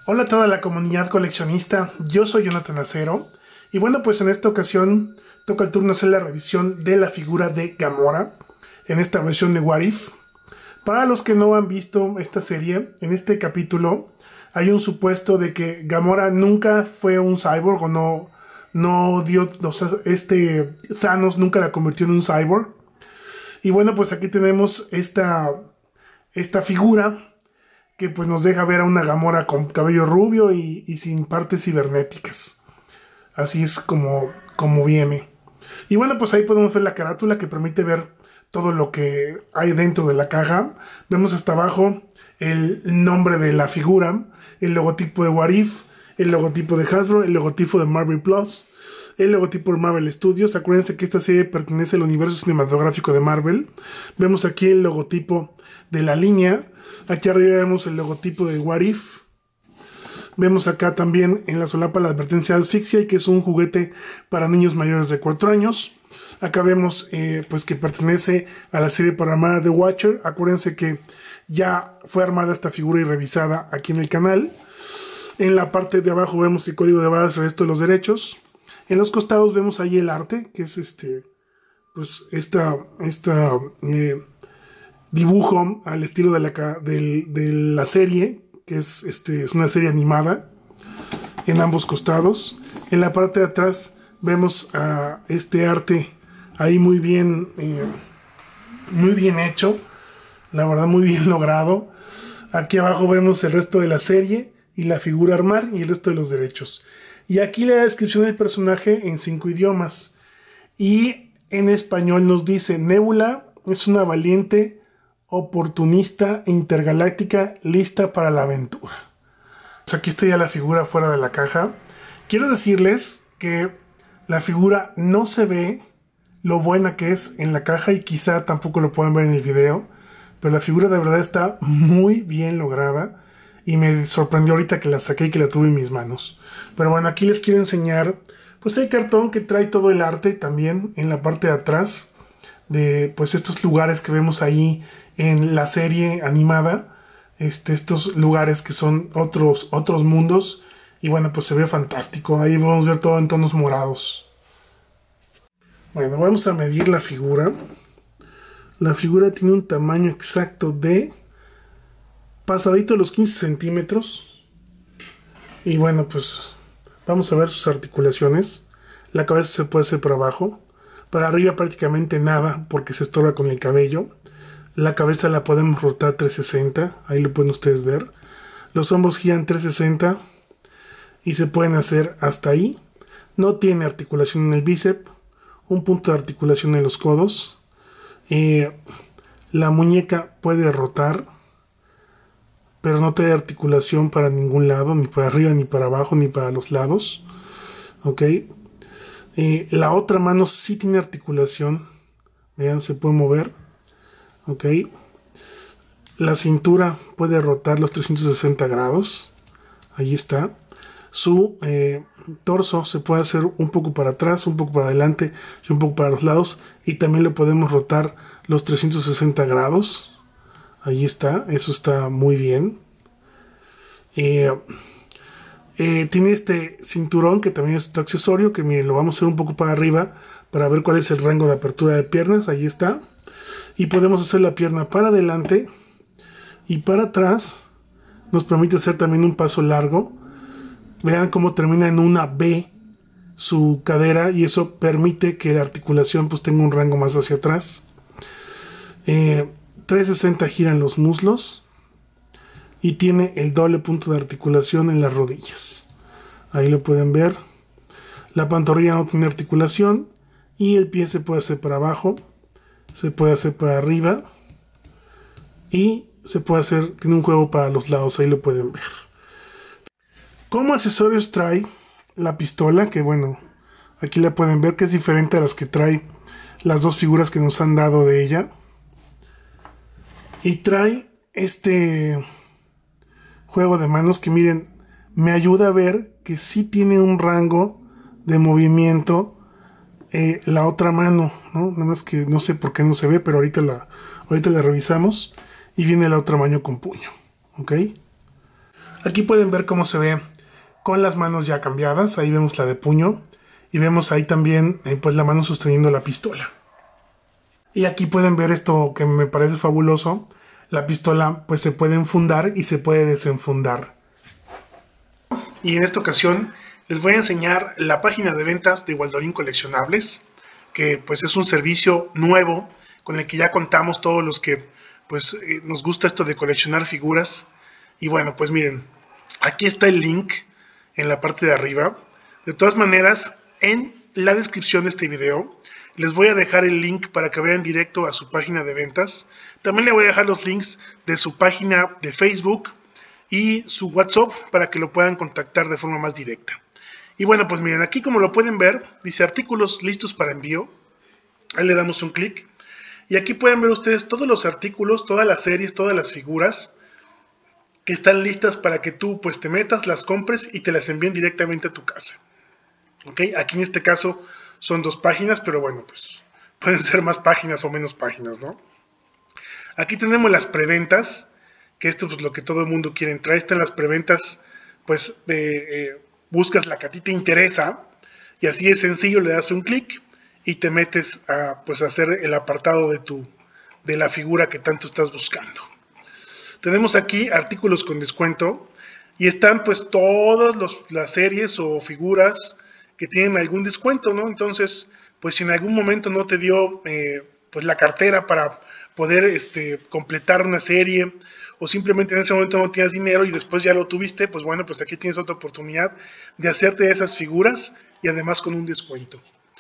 Hola a toda la comunidad coleccionista, yo soy Jonathan Acero y bueno, pues en esta ocasión toca el turno hacer la revisión de la figura de Gamora en esta versión de What If. Para los que no han visto esta serie, en este capítulo hay un supuesto de que Gamora nunca fue un cyborg o no dio, o sea, Thanos nunca la convirtió en un cyborg. Y bueno, pues aquí tenemos esta figura que pues nos deja ver a una Gamora con cabello rubio y sin partes cibernéticas. Así es como viene. Y bueno, pues ahí podemos ver la carátula que permite ver todo lo que hay dentro de la caja. Vemos hasta abajo el nombre de la figura, el logotipo de What If, el logotipo de Hasbro, el logotipo de Marvel Plus, el logotipo de Marvel Studios. Acuérdense que esta serie pertenece al universo cinematográfico de Marvel. Vemos aquí el logotipo de la línea. Aquí arriba vemos el logotipo de What If. Vemos acá también en la solapa la advertencia de asfixia y que es un juguete para niños mayores de 4 años. Acá vemos pues que pertenece a la serie programada The Watcher. Acuérdense que ya fue armada esta figura y revisada aquí en el canal. En la parte de abajo vemos el código de barras, resto de los derechos. En los costados vemos ahí el arte, que es pues dibujo al estilo de la serie, que es una serie animada en ambos costados. En la parte de atrás vemos a este arte ahí muy bien hecho, la verdad muy bien logrado. Aquí abajo vemos el resto de la serie y la figura a armar y el resto de los derechos. Y aquí la descripción del personaje en 5 idiomas. Y en español nos dice: Nebula es una valiente, oportunista e intergaláctica lista para la aventura. Pues aquí está ya la figura fuera de la caja. Quiero decirles que la figura no se ve lo buena que es en la caja y quizá tampoco lo puedan ver en el video, pero la figura de verdad está muy bien lograda y me sorprendió ahorita que la saqué y que la tuve en mis manos. Pero bueno, aquí les quiero enseñar pues el cartón que trae todo el arte también en la parte de atrás de pues estos lugares que vemos ahí en la serie animada, estos lugares que son otros mundos. Y bueno, pues se ve fantástico. Ahí vamos a ver todo en tonos morados. Bueno, vamos a medir la figura. La figura tiene un tamaño exacto de pasadito los 15 centímetros. Y bueno, pues vamos a ver sus articulaciones. La cabeza se puede hacer para abajo. Para arriba prácticamente nada porque se estorba con el cabello. La cabeza la podemos rotar 360. Ahí lo pueden ustedes ver. Los hombros giran 360. Y se pueden hacer hasta ahí. No tiene articulación en el bíceps. Un punto de articulación en los codos. La muñeca puede rotar, pero no tiene articulación para ningún lado, ni para arriba, ni para abajo, ni para los lados. Ok. La otra mano sí tiene articulación. Vean, se puede mover. Ok. La cintura puede rotar los 360 grados. Ahí está. Su torso se puede hacer un poco para atrás, un poco para adelante y un poco para los lados. Y también le podemos rotar los 360 grados. Ahí está, eso está muy bien. Tiene este cinturón que también es otro accesorio, que miren, lo vamos a hacer un poco para arriba para ver cuál es el rango de apertura de piernas. Ahí está. Y podemos hacer la pierna para adelante y para atrás. Nos permite hacer también un paso largo. Vean cómo termina en una B su cadera y eso permite que la articulación pues tenga un rango más hacia atrás. 360 giran los muslos y tiene el doble punto de articulación en las rodillas. Ahí lo pueden ver. La pantorrilla no tiene articulación y el pie se puede hacer para abajo, se puede hacer para arriba y se puede hacer, tiene un juego para los lados, ahí lo pueden ver. Como accesorios trae la pistola, que bueno, aquí la pueden ver que es diferente a las que trae las dos figuras que nos han dado de ella. Y trae este juego de manos que miren, me ayuda a ver que sí tiene un rango de movimiento la otra mano, ¿no? Nada más que no sé por qué no se ve, pero ahorita la revisamos. Y viene la otra mano con puño, ¿ok? Aquí pueden ver cómo se ve con las manos ya cambiadas. Ahí vemos la de puño y vemos ahí también pues la mano sosteniendo la pistola. Y aquí pueden ver esto que me parece fabuloso. La pistola pues se puede enfundar y se puede desenfundar. Y en esta ocasión les voy a enseñar la página de ventas de Waldorín Coleccionables, que pues es un servicio nuevo con el que ya contamos todos los que pues nos gusta esto de coleccionar figuras. Y bueno, pues miren, aquí está el link en la parte de arriba. De todas maneras, en la descripción de este video les voy a dejar el link para que vean directo a su página de ventas. También le voy a dejar los links de su página de Facebook y su WhatsApp para que lo puedan contactar de forma más directa. Y bueno, pues miren, aquí como lo pueden ver, dice artículos listos para envío. Ahí le damos un clic. Y aquí pueden ver ustedes todos los artículos, todas las series, todas las figuras que están listas para que tú pues te metas, las compres y te las envíen directamente a tu casa. ¿Ok? Aquí en este caso son 2 páginas, pero bueno, pues pueden ser más páginas o menos páginas, ¿no? Aquí tenemos las preventas, que esto es pues, lo que todo el mundo quiere entrar. Están las preventas, pues buscas la que a ti te interesa y así es sencillo, le das un clic y te metes a pues, hacer el apartado de la figura que tanto estás buscando. Tenemos aquí artículos con descuento y están pues todas las series o figuras que tienen algún descuento, ¿no? Entonces, pues si en algún momento no te dio pues la cartera para poder completar una serie o simplemente en ese momento no tienes dinero y después ya lo tuviste, pues bueno, pues aquí tienes otra oportunidad de hacerte esas figuras y además con un descuento.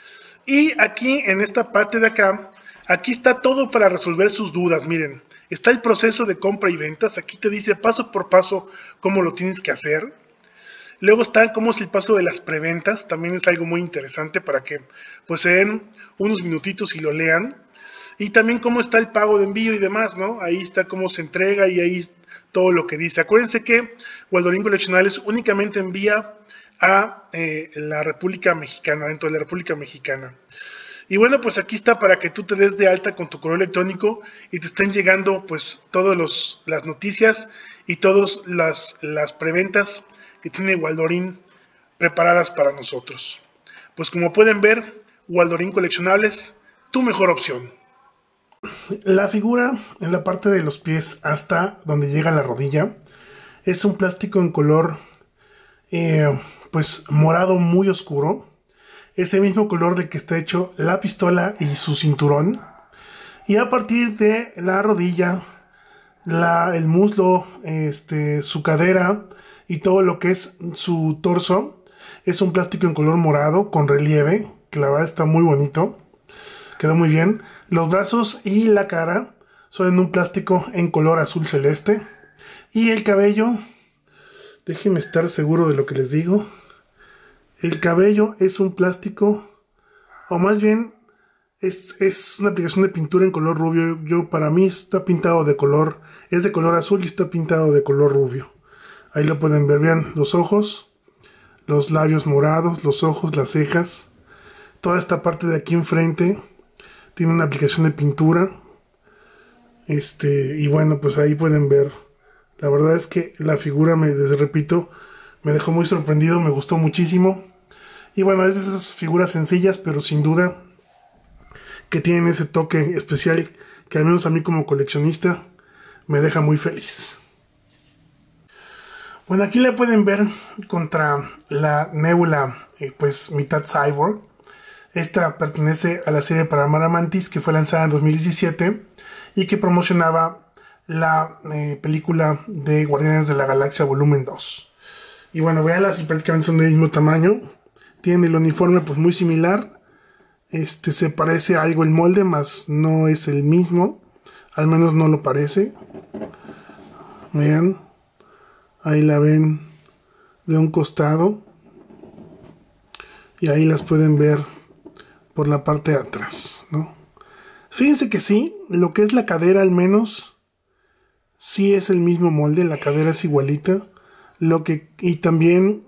Y aquí en esta parte de acá, aquí está todo para resolver sus dudas, miren. Está el proceso de compra y ventas, aquí te dice paso por paso cómo lo tienes que hacer. Luego está cómo es el paso de las preventas, también es algo muy interesante para que pues se den unos minutitos y lo lean. Y también cómo está el pago de envío y demás, ¿no? Ahí está cómo se entrega y ahí todo lo que dice. Acuérdense que Waldorín Coleccionables únicamente envía a la República Mexicana, dentro de la República Mexicana. Y bueno, pues aquí está para que tú te des de alta con tu correo electrónico y te estén llegando pues todas las noticias y todas las preventas que tiene Waldorín preparadas para nosotros. Pues como pueden ver, Waldorín Coleccionables, tu mejor opción. La figura en la parte de los pies hasta donde llega la rodilla es un plástico en color pues morado muy oscuro. Ese mismo color del que está hecho la pistola y su cinturón. Y a partir de la rodilla, el muslo, su cadera y todo lo que es su torso, es un plástico en color morado con relieve, que la verdad está muy bonito. Quedó muy bien. Los brazos y la cara son en un plástico en color azul celeste. Y el cabello, déjenme estar seguro de lo que les digo. El cabello es un plástico, o más bien es una aplicación de pintura en color rubio. Para mí está pintado de color, es de color azul y está pintado de color rubio. Ahí lo pueden ver, vean los ojos, los labios morados, los ojos, las cejas. Toda esta parte de aquí enfrente tiene una aplicación de pintura. Y bueno, pues ahí pueden ver. La verdad es que la figura, les repito, me dejó muy sorprendido, me gustó muchísimo. Y bueno, es de esas figuras sencillas, pero sin duda que tienen ese toque especial que al menos a mí como coleccionista me deja muy feliz. Bueno, aquí la pueden ver contra la Nebula, pues mitad cyborg. Esta pertenece a la serie para Mantis, que fue lanzada en 2017 y que promocionaba la película de Guardianes de la Galaxia Volumen 2. Y bueno, véanlas y prácticamente son del mismo tamaño. Tienen el uniforme pues muy similar. Se parece a algo el molde, mas no es el mismo. Al menos no lo parece. Vean. Ahí la ven de un costado. Y ahí las pueden ver por la parte de atrás, ¿no? Fíjense que sí, lo que es la cadera al menos sí es el mismo molde, la cadera es igualita. Y también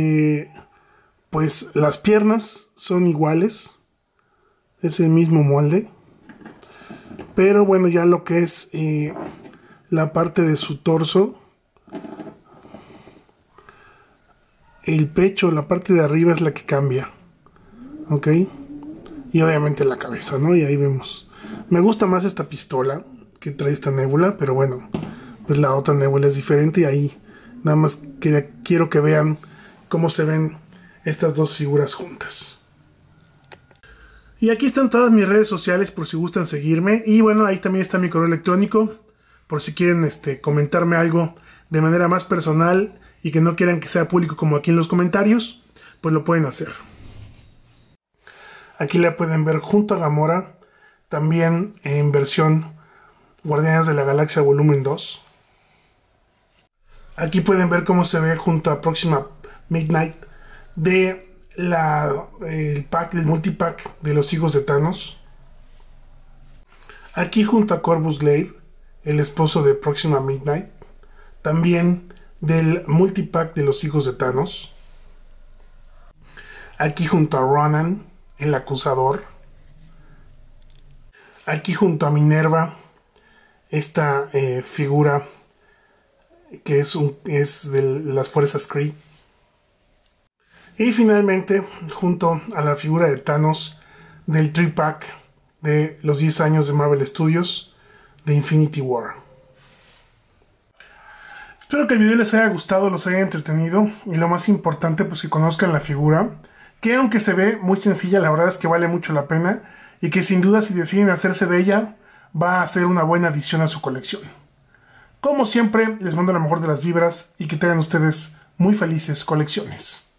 pues las piernas son iguales, es el mismo molde. Pero bueno, ya lo que es la parte de su torso, el pecho, la parte de arriba es la que cambia. Ok. Y obviamente la cabeza, ¿no? Y ahí vemos. Me gusta más esta pistola que trae esta Nebula, pero bueno, pues la otra Nebula es diferente y ahí nada más quiero que vean cómo se ven estas dos figuras juntas. Y aquí están todas mis redes sociales por si gustan seguirme. Y bueno, ahí también está mi correo electrónico por si quieren comentarme algo de manera más personal y que no quieran que sea público como aquí en los comentarios, pues lo pueden hacer. Aquí la pueden ver junto a Gamora, también en versión Guardianes de la Galaxia Volumen 2. Aquí pueden ver cómo se ve junto a Proxima Midnight de el multipack de los hijos de Thanos. Aquí junto a Corvus Glaive, el esposo de Proxima Midnight, también del multipack de los hijos de Thanos. Aquí junto a Ronan, el acusador. Aquí junto a Minerva, esta figura que es de las fuerzas Kree. Y finalmente, junto a la figura de Thanos del 3-pack de los 10 años de Marvel Studios de Infinity War. Espero que el video les haya gustado, los haya entretenido y lo más importante, pues que conozcan la figura, que aunque se ve muy sencilla, la verdad es que vale mucho la pena y que sin duda si deciden hacerse de ella, va a ser una buena adición a su colección. Como siempre, les mando la mejor de las vibras y que tengan ustedes muy felices colecciones.